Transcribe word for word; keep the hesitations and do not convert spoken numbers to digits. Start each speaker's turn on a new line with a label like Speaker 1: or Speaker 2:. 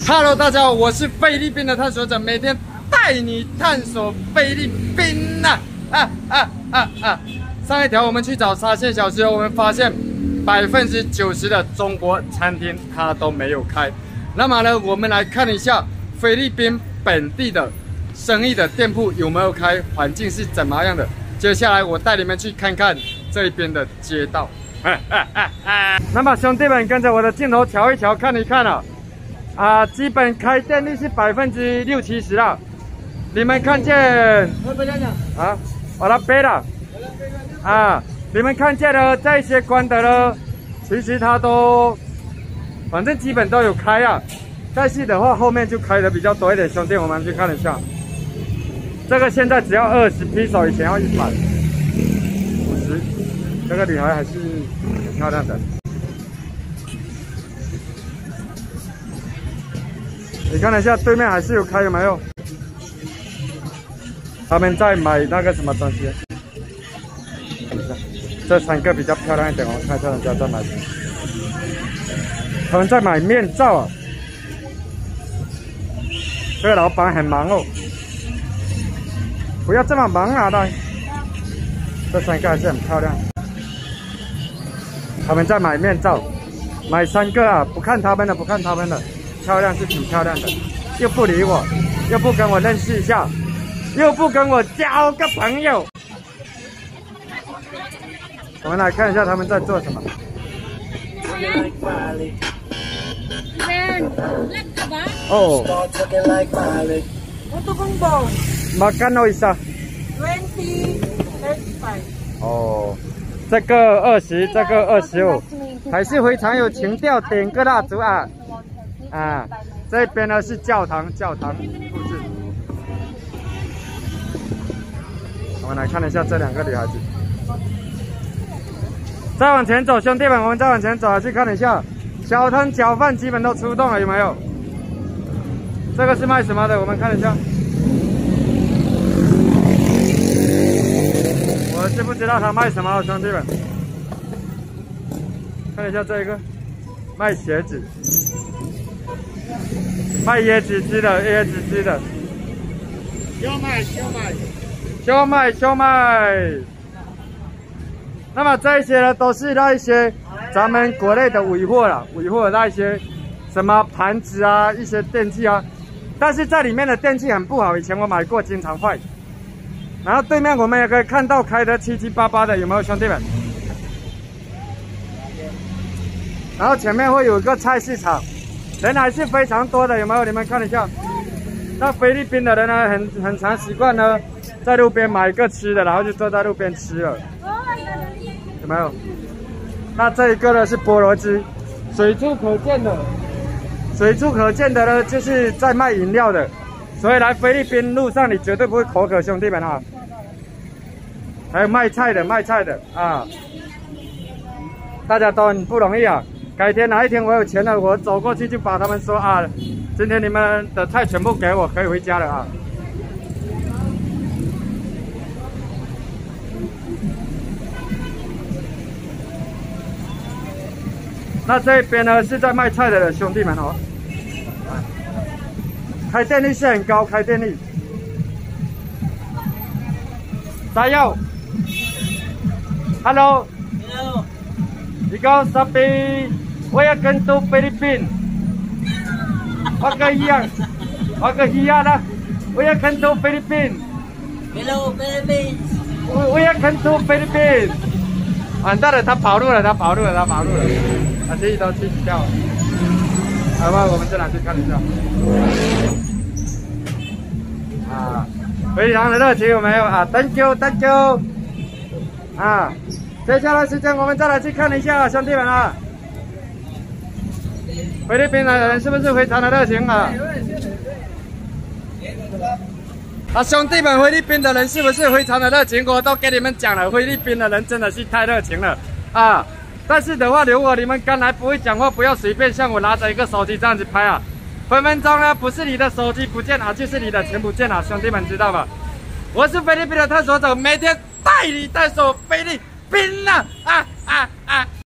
Speaker 1: Hello， 大家好，我是菲律宾的探索者，每天带你探索菲律宾呐！啊啊啊啊！上一条我们去找沙县小吃，我们发现百分之九十的中国餐厅它都没有开。那么呢，我们来看一下菲律宾本地的生意的店铺有没有开，环境是怎么样的。接下来我带你们去看看这边的街道。啊啊啊啊！那么兄弟们，跟着我的镜头瞧一瞧，看一看啊。 啊，基本开店率是百分之六七十了。你们看见啊，我的背了啊，你们看见了这些关的呢，其实它都，反正基本都有开啊。但是的话，后面就开的比较多一点。兄弟，我们去看一下，这个现在只要二十披手，以前要一百五十。这个女孩还是很漂亮的。 你看一下对面还是有开，有没有？他们在买那个什么东西？看一下，这三个比较漂亮一点，我看一下人家在买什么。他们在买面罩啊。这个老板很忙哦，不要这么忙啊！来，这三个还是很漂亮。他们在买面罩，买三个啊！不看他们的，不看他们的。 漂亮是挺漂亮的，又不理我，又不跟我认识一下，又不跟我交个朋友。我们来看一下他们在做什么。哦。Magkano isa?
Speaker 2: Twenty, thirty-five.
Speaker 1: 哦，这个二十，这个二十五，还是非常有情调，点个蜡烛啊。 啊，这边呢是教堂，教堂布置。我们来看一下这两个女孩子。再往前走，兄弟们，我们再往前走，去看一下小摊小贩基本都出动了，有没有？这个是卖什么的？我们看一下。我是不知道他卖什么，兄弟们。看一下这个，卖鞋子。 卖椰子汁的，椰子汁的，小麦，小麦，小麦，小麦。那么这些呢，都是那一些咱们国内的尾货了，尾货那一些什么盘子啊，一些电器啊。但是在里面的电器很不好，以前我买过，经常坏。然后对面我们也可以看到开得七七八八的，有没有兄弟们？然后前面会有一个菜市场。 人还是非常多的，有没有？你们看一下，那菲律宾的人呢，很很常习惯呢，在路边买一个吃的，然后就坐在路边吃了，有没有？那这一个呢是菠萝汁，随处可见的，随处可见的呢就是在卖饮料的，所以来菲律宾路上你绝对不会口渴，兄弟们啊！还有卖菜的，卖菜的啊，大家都很不容易啊。 改天哪一天我有钱了，我走过去就把他们说啊，今天你们的菜全部给我，可以回家了啊。那这边呢是在卖菜的兄弟们哦，开店率是很高，开店率。加油 ！Hello。Hello。Ikaw sabi. Welcome to Philippines. Wag ka hiya. Wag ka hiya na. Welcome to Philippines.
Speaker 2: Hello, Philippines.
Speaker 1: Welcome to Philippines. 完蛋了，他跑路了，他跑路了，他跑路了，他自己都气死掉了。好吧，我们这两去看一下。啊，非常的热情，有没有啊 ？Thank you, thank you. 啊，接下来时间我们再来去看一下，兄弟们啊。 菲律宾的人是不是非常的热情啊？啊，兄弟们，菲律宾的人是不是非常的热情？我都给你们讲了，菲律宾的人真的是太热情了啊！但是的话，如果你们刚来不会讲话，不要随便像我拿着一个手机这样子拍啊，分分钟呢不是你的手机不见了，就是你的钱不见了，兄弟们知道吧？我是菲律宾的探索者，每天带你探索菲律宾啊啊啊啊！